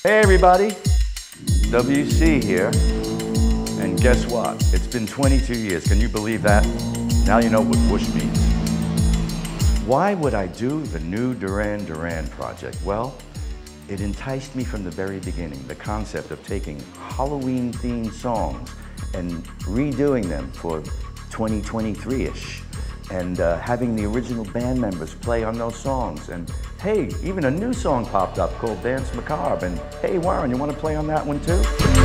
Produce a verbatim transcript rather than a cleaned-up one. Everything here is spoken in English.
Hey everybody, W C here, and guess what? It's been twenty-two years, can you believe that? Now you know what whoosh means. Why would I do the new Duran Duran project? Well, it enticed me from the very beginning, the concept of taking Halloween-themed songs and redoing them for twenty twenty-three-ish, and uh, having the original band members play on those songs. And hey, even a new song popped up called Danse Macabre, and hey Warren, you want to play on that one too?